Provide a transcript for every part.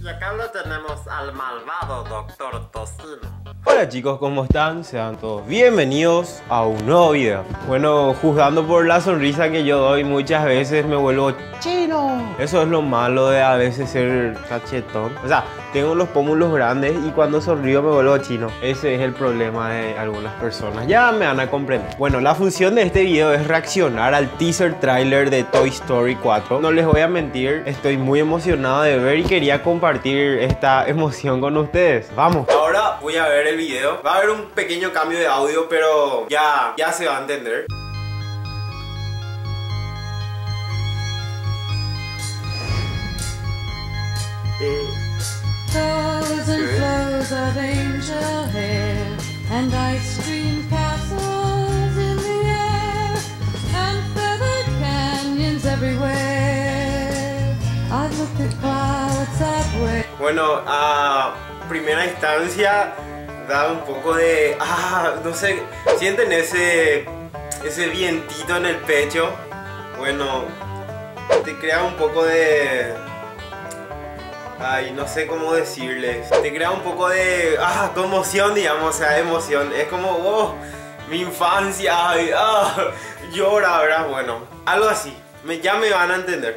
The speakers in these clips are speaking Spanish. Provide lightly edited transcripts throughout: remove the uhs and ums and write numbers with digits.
Y acá lo tenemos al malvado Doctor Tocino. Hola chicos, ¿cómo están? Sean todos bienvenidos a un nuevo video. Bueno, juzgando por la sonrisa que yo doy, muchas veces me vuelvo chino. Eso es lo malo de a veces ser cachetón. O sea, tengo los pómulos grandes y cuando sonrío me vuelvo chino. Ese es el problema de algunas personas. Ya me van a comprender. Bueno, la función de este video es reaccionar al teaser trailer de Toy Story 4. No les voy a mentir, estoy muy emocionado de ver y quería compartir esta emoción con ustedes. Vamos. Ahora voy a ver el video. Va a haber un pequeño cambio de audio, pero ya se va a entender. Flows and flows of angel hair and ice cream castles in the air and feathered canyons everywhere. I've looked at clouds that way. Bueno, a primera instancia da un poco de... no sé, ¿sienten ese vientito en el pecho? Bueno, te crea un poco de... no sé cómo decirles. Te crea un poco de... conmoción, digamos, o sea, emoción. Es como, oh, mi infancia, llora, ¿verdad? Bueno, algo así. Ya me van a entender.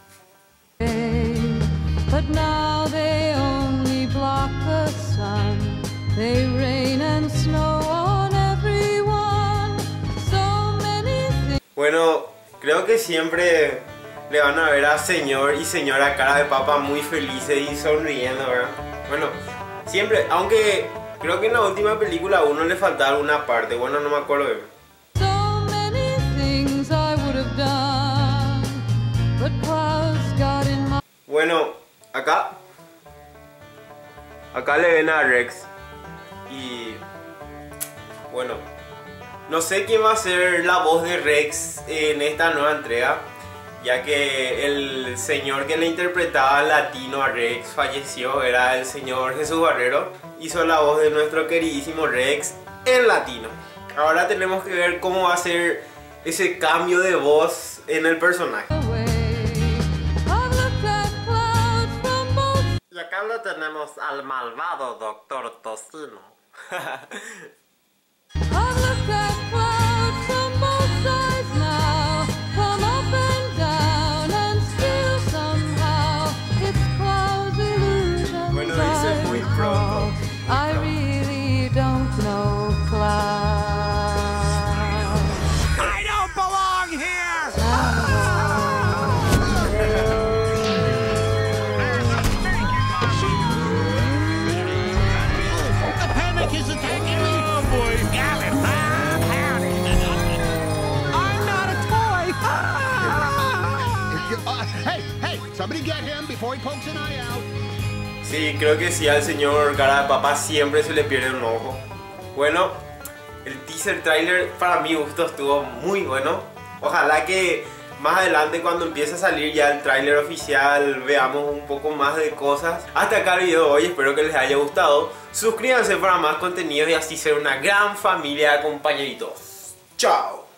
But now they only block the sun. They rain and snow on everyone. So many things. Bueno, creo que siempre le van a ver a señor y señora cara de papa muy felices y sonriendo, ¿verdad? Bueno, siempre, aunque creo que en la última película a uno le faltaba alguna parte, bueno, no me acuerdo bien. So many things I would have done, but clouds got in my... Bueno, acá le ven a Rex y bueno, no sé quién va a ser la voz de Rex en esta nueva entrega, ya que el señor que le interpretaba latino a Rex falleció, era el señor Jesús Barrero, hizo la voz de nuestro queridísimo Rex en latino. Ahora tenemos que ver cómo va a ser ese cambio de voz en el personaje. Y acá lo tenemos al malvado Doctor Tocino. Bueno, dice muy pronto. I really don't know clouds. I don't belong here! The panic is attacking me! Oh boy! Got it! I'm not a toy! Hey! Somebody get him before he pokes an eye out! Sí, creo que sí, al señor cara de papa siempre se le pierde un ojo. Bueno, el teaser trailer para mi gusto estuvo muy bueno. Ojalá que más adelante, cuando empiece a salir ya el trailer oficial, veamos un poco más de cosas. Hasta acá el video de hoy, espero que les haya gustado. Suscríbanse para más contenido y así ser una gran familia de compañeritos. ¡Chao!